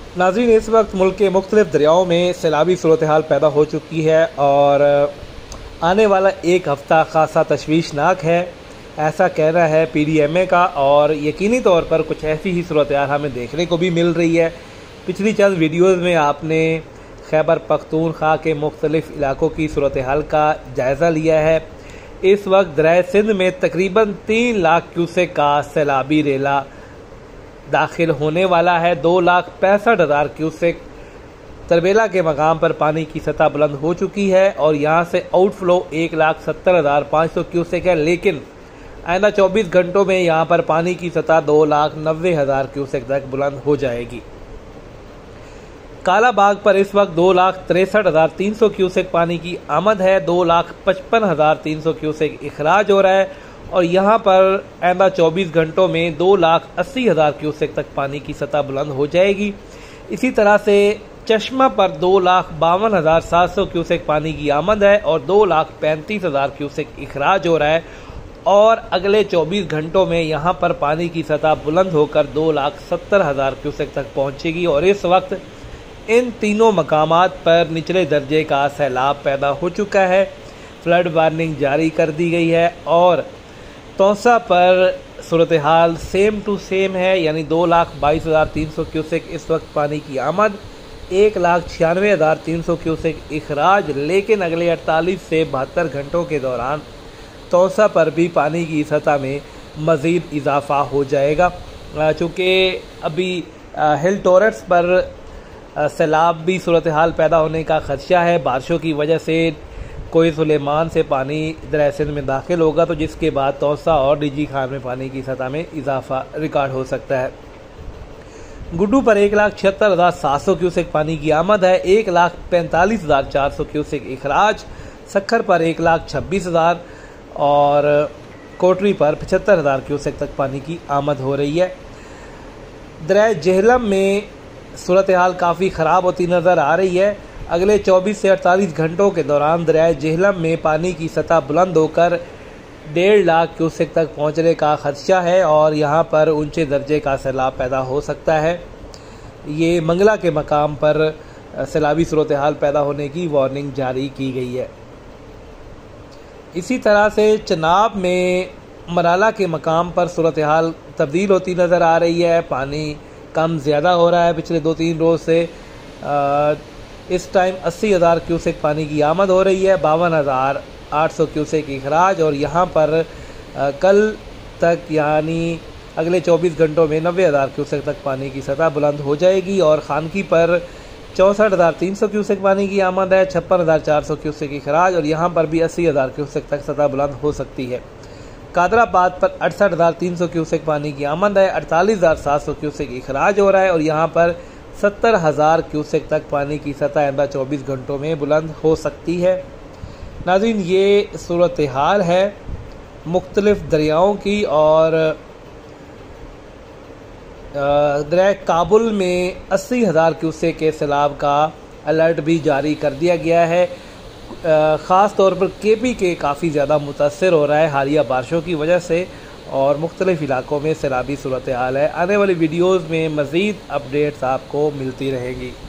नाज़रीन, इस वक्त मुल्क के मुख्तलिफ दरियाओं में सैलाबी सूरत हाल पैदा हो चुकी है और आने वाला एक हफ़्ता खासा तशवीशनाक है, ऐसा कहना है PDMA का। और यकीनी तौर पर कुछ ऐसी ही सूरत हाल हमें देखने को भी मिल रही है। पिछली चंद वीडियोज़ में आपने खैबर पख्तूनख्वा के मुख्तलिफ इलाकों की सूरत हाल का जायज़ा लिया है। इस वक्त दरिया सिंध में तकरीबन 3 लाख क्यूसेक का सैलाबी रेला दाखिल होने वाला है। 2,65,000 क्यूसेक तरबेला के मकाम पर पानी की सतह बुलंद हो चुकी है और यहाँ से आउटफ्लो 1,70,500 क्यूसेक है, लेकिन आइंदा 24 घंटों में यहाँ पर पानी की सतह 2,90,000 क्यूसेक तक बुलंद हो जाएगी। कालाबाग पर इस वक्त 2,63,300 क्यूसेक पानी की आमद है, 2,55,300 क्यूसेक इखराज हो रहा है और यहाँ पर आइंदा 24 घंटों में 2,80,000 क्यूसेक तक पानी की सतह बुलंद हो जाएगी। इसी तरह से चश्मा पर 2,52,700 क्यूसेक पानी की आमद है और 2,35,000 क्यूसेक इखराज हो रहा है और अगले 24 घंटों में यहाँ पर पानी की सतह बुलंद होकर 2,70,000 क्यूसेक तक पहुँचेगी। और इस वक्त इन तीनों मकामात पर निचले दर्जे का सैलाब पैदा हो चुका है। फ्लड वार्निंग जारी कर दी गई है और तौसा पर सूरत हाल सेम टू सेम है, यानी 2,22,300 क्यूसेक इस वक्त पानी की आमद, 1,96,300 क्यूसेक इखराज। लेकिन अगले 48 से 72 घंटों के दौरान तौसा पर भी पानी की सतह में मज़ीद इजाफा हो जाएगा, चूँकि अभी हिल टॉरट्स पर सैलाब भी सूरत हाल पैदा होने का खदशा है। बारिशों की वजह से कोई सुलेमान से पानी दरिया सिंध में दाखिल होगा, तो जिसके बाद तौसा और डीजी खान में पानी की सतह में इजाफा रिकॉर्ड हो सकता है। गुड्डू पर 1,76,700 क्यूसेक पानी की आमद है, 1,45,400 क्यूसेक इखराज। सखर पर 1,26,000 और कोटरी पर 75,000 क्यूसेक तक पानी की आमद हो रही है। दरिया जेहलम में सूरत हाल काफ़ी ख़राब होती नज़र आ रही है। अगले 24 से 48 घंटों के दौरान दरिया जेहलम में पानी की सतह बुलंद होकर 1.5 लाख क्यूसेक तक पहुंचने का खदशा है और यहां पर ऊंचे दर्जे का सैलाब पैदा हो सकता है। ये मंगला के मकाम पर सैलाबी सूरत हाल पैदा होने की वार्निंग जारी की गई है। इसी तरह से चनाब में मराला के मकाम पर सूरत हाल तब्दील होती नज़र आ रही है। पानी कम ज़्यादा हो रहा है पिछले 2-3 रोज़ से। इस टाइम 80,000 क्यूसेक पानी की आमद हो रही है, 52,800 क्यूसेक इखराज। और यहाँ पर कल तक यानी अगले 24 घंटों में 90,000 क्यूसेक तक पानी की सतह बुलंद हो जाएगी। और खानकी पर 64,300 क्यूसेक पानी की आमद है, 56,400 क्यूसेक इखराज और यहाँ पर भी 80,000 क्यूसेक तक सतह बुलंद हो सकती है। कादराबाद पर 68,300 क्यूसेक पानी की आमद है, 48,700 क्यूसेक इखराज हो रहा है और यहाँ पर 70,000 क्यूसेक तक पानी की सतह आइंदा 24 घंटों में बुलंद हो सकती है। नाज़रीन, ये सूरत हाल है मुख्तलिफ दरियाओं की। और दरिया काबुल में 80,000 क्यूसेक के सैलाब का अलर्ट भी जारी कर दिया गया है। ख़ास तौर पर KP के काफ़ी ज़्यादा मुतासर हो रहा है हालिया बारिशों की वजह से और मुख्तलिफ इलाकों में सैलाबी सूरत हाल है। आने वाली वीडियोज़ में मज़ीद अपडेट्स आपको मिलती रहेंगी।